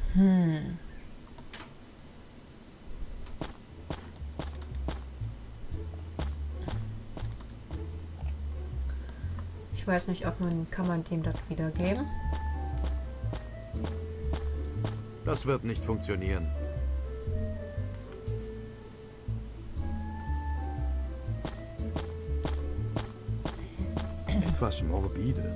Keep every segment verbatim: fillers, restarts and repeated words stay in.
Hm. Ich weiß nicht, ob man, kann man dem das wiedergeben? Das wird nicht funktionieren. Etwas morbide.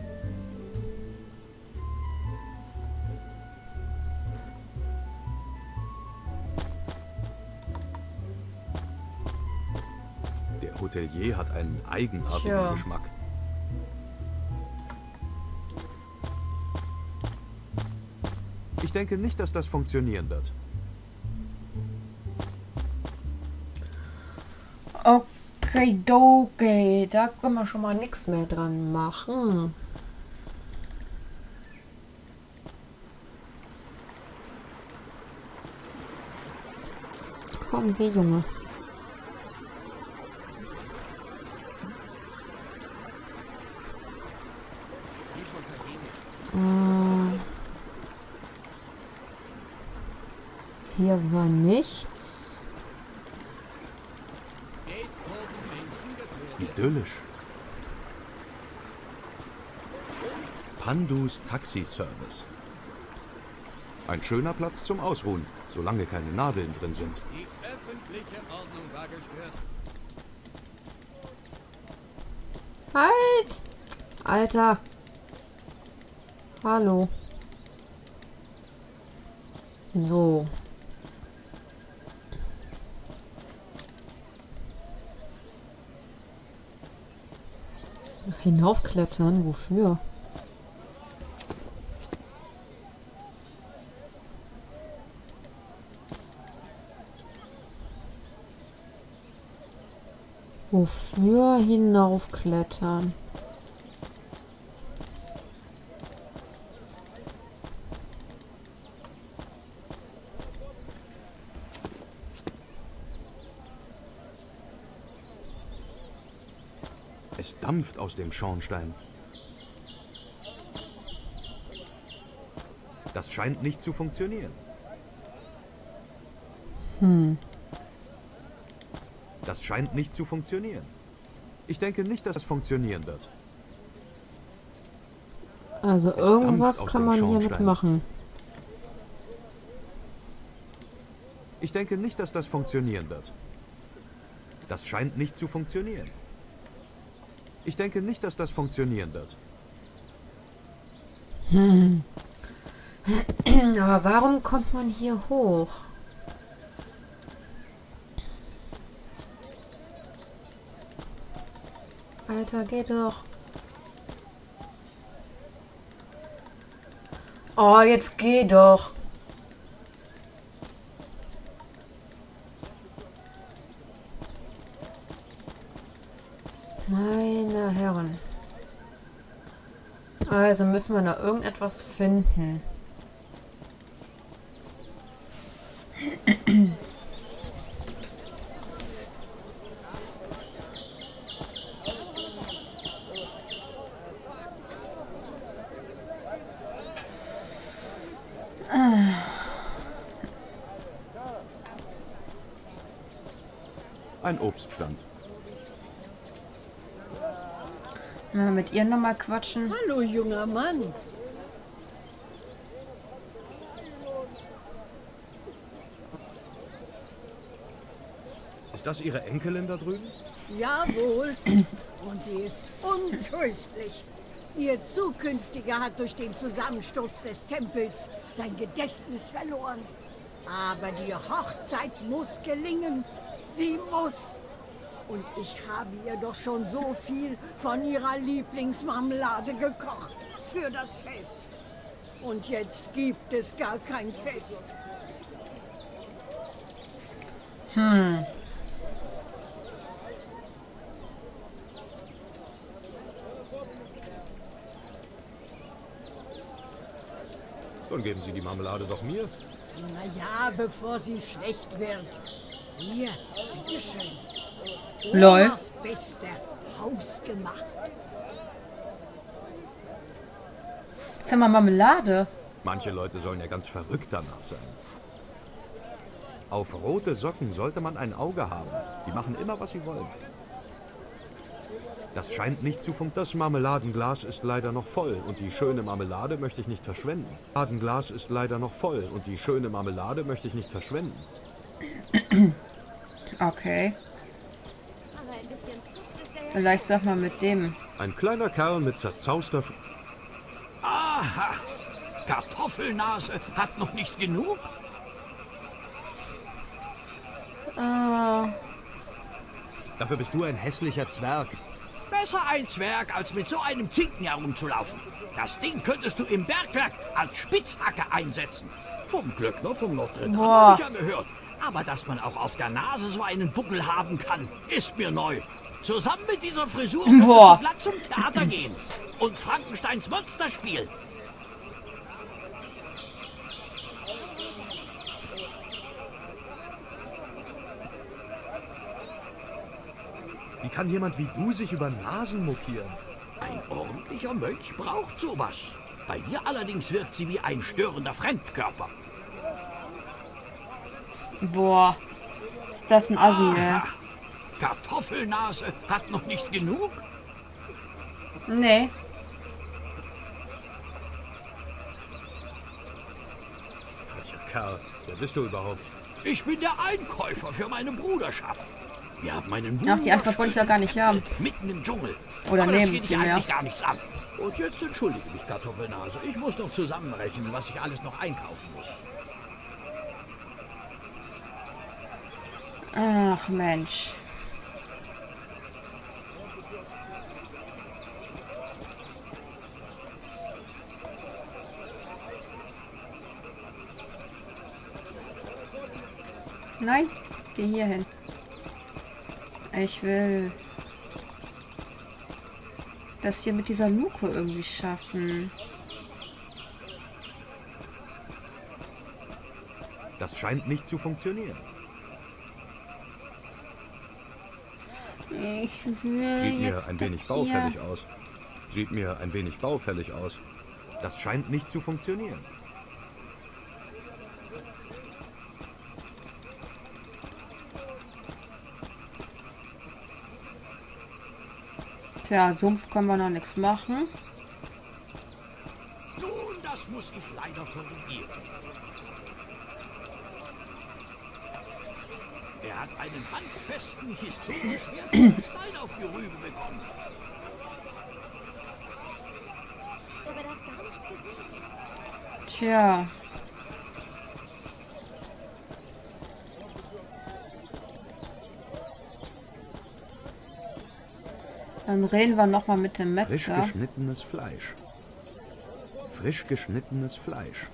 Der Hotelier hat einen eigenartigen Tja. Geschmack. Ich denke nicht, dass das funktionieren wird. Okay, okay, da können wir schon mal nichts mehr dran machen. Komm, geh, Junge. Äh, hier war nichts. Idyllisch. Pandus Taxiservice. Ein schöner Platz zum Ausruhen, solange keine Nadeln drin sind. Die öffentliche Ordnung war gestört. Halt! Alter. Hallo. So. Hinaufklettern? Wofür? Wofür hinaufklettern? Es dampft aus dem Schornstein. Das scheint nicht zu funktionieren. Hm. Das scheint nicht zu funktionieren. Ich denke nicht, dass es funktionieren wird. Also Es irgendwas dampft aus kann dem man hiermit Schornstein. machen. Ich denke nicht, dass das funktionieren wird. Das scheint nicht zu funktionieren. Ich denke nicht, dass das funktionieren wird. Hm. Aber warum kommt man hier hoch? Alter, geh doch. Oh, jetzt geh doch. Meine Herren. Also müssen wir da irgendetwas finden. Ein Obststand. Wenn wir mit ihr nochmal quatschen. Hallo, junger Mann. Ist das Ihre Enkelin da drüben? Jawohl. Und sie ist untröstlich. Ihr Zukünftiger hat durch den Zusammensturz des Tempels sein Gedächtnis verloren. Aber die Hochzeit muss gelingen. Sie muss. Und ich habe ihr doch schon so viel von ihrer Lieblingsmarmelade gekocht für das Fest. Und jetzt gibt es gar kein Fest. Hm. Dann geben Sie die Marmelade doch mir. Na ja, bevor sie schlecht wird. Hier, bitteschön. Lol. Das Beste, hausgemacht. Jetzt haben wir Marmelade. Manche Leute sollen ja ganz verrückt danach sein. Auf rote Socken sollte man ein Auge haben. Die machen immer, was sie wollen. Das scheint nicht zu funktionieren. Das Marmeladenglas ist leider noch voll und die schöne Marmelade möchte ich nicht verschwenden. Das Marmeladenglas ist leider noch voll und die schöne Marmelade möchte ich nicht verschwenden. Okay. Vielleicht sag mal mit dem. Ein kleiner Kerl mit zerzauster... Aha! Kartoffelnase hat noch nicht genug? Ah, Dafür bist du ein hässlicher Zwerg. Besser ein Zwerg, als mit so einem Zinken herumzulaufen. Das Ding könntest du im Bergwerk als Spitzhacke einsetzen. Vom Glöckner vom Notre Dame Boah. habe ich ja gehört. Aber dass man auch auf der Nase so einen Buckel haben kann, ist mir neu. Zusammen mit dieser Frisur könntest Boah. du glatt zum Theater gehen und Frankensteins Monster spielen. Wie kann jemand wie du sich über Nasen mokieren? Ein ordentlicher Mönch braucht sowas. Bei dir allerdings wirkt sie wie ein störender Fremdkörper. boah. Ist das ein Assi, ey? Aha. Kartoffelnase hat noch nicht genug? Nee. Welcher Kerl. Wer bist du überhaupt? Ich bin der Einkäufer für meine Bruderschaft. Wir haben einen Ach, die Antwort wollte ich ja gar nicht haben. mitten im Dschungel. Oder Aber das nehmen, geht dich vielmehr. eigentlich gar nichts an. Und jetzt entschuldige mich, Kartoffelnase. Ich muss noch zusammenrechnen, was ich alles noch einkaufen muss. Ach, Mensch. Nein, geh hier hin. Ich will das hier mit dieser Luke irgendwie schaffen. Das scheint nicht zu funktionieren. Ich will Sieht mir jetzt ein wenig das baufällig hier. aus. Sieht mir ein wenig baufällig aus. Das scheint nicht zu funktionieren. Tja, Sumpf können wir noch nichts machen. Nun, das muss ich leider korrigieren. Er hat einen handfesten, historisch wertvollen Stein auf die Rübe bekommen. Tja. Dann reden wir noch mal mit dem Frisch Metzger. geschnittenes Fleisch. Frisch geschnittenes Fleisch.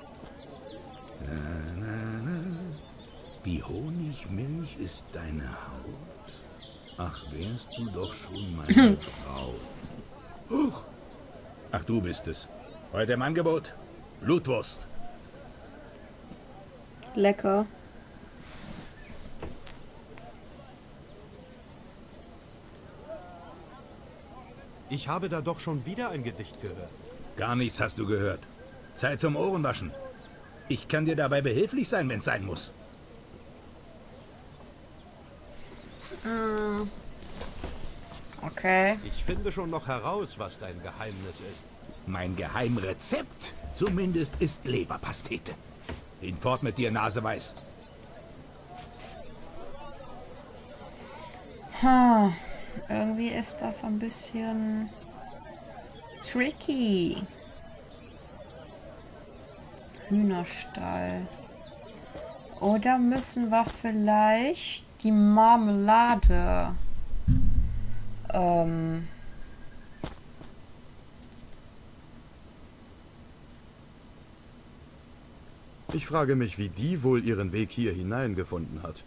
Wie Honigmilch ist deine Haut. Ach, wärst du doch schon meine Braut. Huch. Ach, du bist es. Heute im Angebot. Blutwurst. Lecker. Ich habe da doch schon wieder ein Gedicht gehört. Gar nichts hast du gehört. Zeit zum Ohrenwaschen. Ich kann dir dabei behilflich sein, wenn es sein muss. Mm. Okay. Ich finde schon noch heraus, was dein Geheimnis ist. Mein Geheimrezept zumindest ist Leberpastete. Hinfort mit dir, Naseweiß. Hm. Irgendwie ist das ein bisschen tricky. Hühnerstall. Oder müssen wir vielleicht die Marmelade ähm, Ich frage mich, wie die wohl ihren Weg hier hineingefunden hat.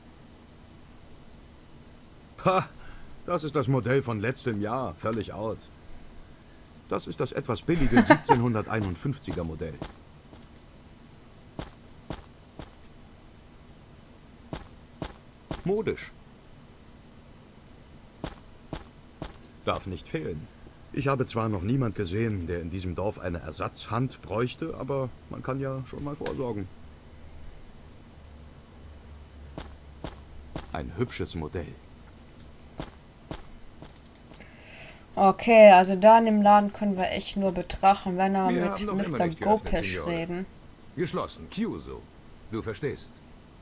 Ha! Das ist das Modell von letztem Jahr. Völlig out. Das ist das etwas billige siebzehnhunderteinundfünfziger Modell. Modisch. Darf nicht fehlen. Ich habe zwar noch niemand gesehen, der in diesem Dorf eine Ersatzhand bräuchte, aber man kann ja schon mal vorsorgen. Ein hübsches Modell. Okay, also da in dem Laden können wir echt nur betrachten, wenn wir Wir mit haben noch immer Mister nicht geöffnet, Gopesh Signore. reden. Geschlossen. Kyuso. Du verstehst.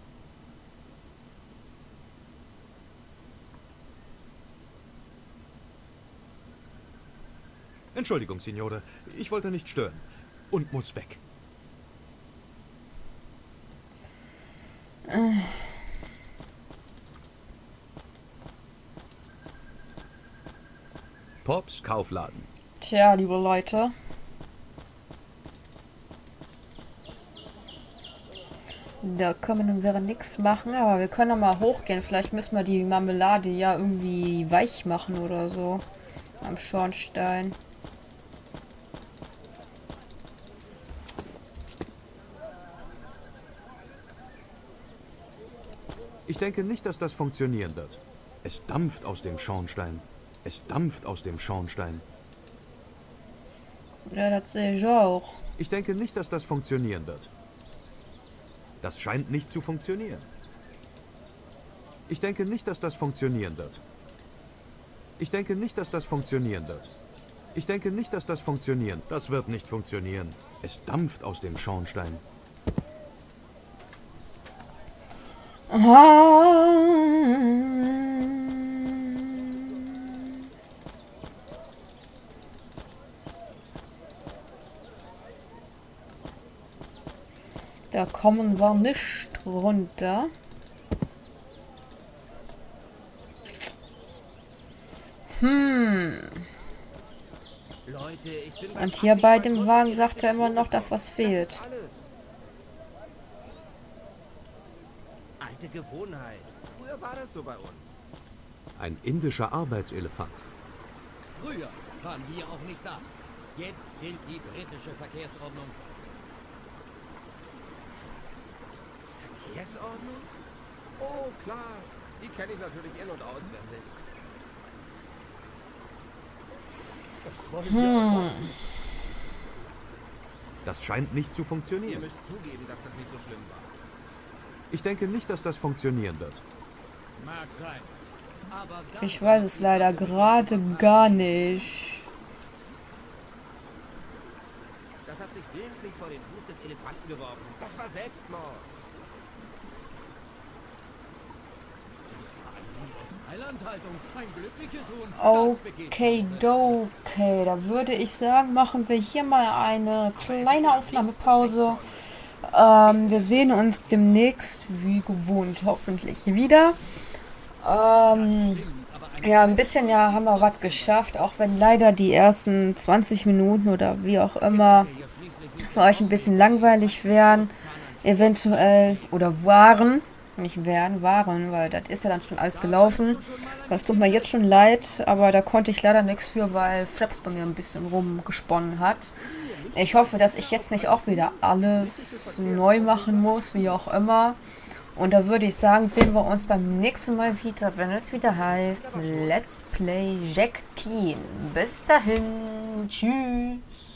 Entschuldigung, Signore. Ich wollte nicht stören. Und muss weg. Pops Kaufladen. Tja, liebe Leute. Da können wir nichts machen, aber wir können ja mal hochgehen. Vielleicht müssen wir die Marmelade ja irgendwie weich machen oder so. Am Schornstein. Ich denke nicht, dass das funktionieren wird. Es dampft aus dem Schornstein. Es dampft aus dem Schornstein. Ja, das sehe ich auch. Ich denke nicht, dass das funktionieren wird. Das scheint nicht zu funktionieren. Ich denke nicht, dass das funktionieren wird. Ich denke nicht, dass das funktionieren wird. Ich denke nicht, dass das funktionieren. Das wird nicht funktionieren. Es dampft aus dem Schornstein. Da kommen wir nicht runter. Hm. Leute, ich bin Und hier bei dem Wagen sagt er immer noch, dass was fehlt. Alte Gewohnheit. Früher war das so bei uns. Ein indischer Arbeitselefant. Früher waren wir auch nicht da. Jetzt gilt die britische Verkehrsordnung. Verkehrsordnung? Oh, klar. Die kenne ich natürlich in- und auswendig. Hm. Das scheint nicht zu Ihr funktionieren. müsst zugeben, dass das nicht so schlimm war. Ich denke nicht, dass das funktionieren wird. Mag sein. Aber dann Ich weiß es leider gerade gar nicht. Das hat sich wirklich vor den Fuß des Elefanten geworfen. Das war Selbstmord. Eilandhaltung, ein glückliches Huhn. Das begeht Okay, okay. Da würde ich sagen, machen wir hier mal eine kleine Aufnahmepause. Ähm, wir sehen uns demnächst, wie gewohnt, hoffentlich wieder. Ähm, ja, ein bisschen ja haben wir was geschafft, auch wenn leider die ersten zwanzig Minuten oder wie auch immer für euch ein bisschen langweilig wären, eventuell, oder waren. Nicht werden, waren, weil das ist ja dann schon alles gelaufen. Das tut mir jetzt schon leid, aber da konnte ich leider nichts für, weil Fraps bei mir ein bisschen rumgesponnen hat. Ich hoffe, dass ich jetzt nicht auch wieder alles neu machen muss, wie auch immer. Und da würde ich sagen, sehen wir uns beim nächsten Mal wieder, wenn es wieder heißt Let's Play Jack Keen. Bis dahin, tschüss.